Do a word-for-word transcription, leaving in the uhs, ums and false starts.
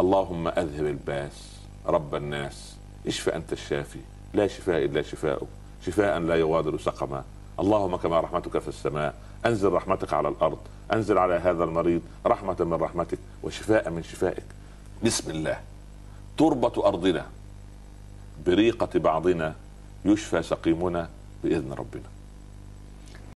اللهم اذهب الباس رب الناس، اشف انت الشافي، لا شفاء الا شفاؤك، شفاء لا يغادر سقما. اللهم كما رحمتك في السماء انزل رحمتك على الارض، انزل على هذا المريض رحمة من رحمتك وشفاء من شفائك. بسم الله. تربة ارضنا بريقة بعضنا يشفى سقيمنا باذن ربنا.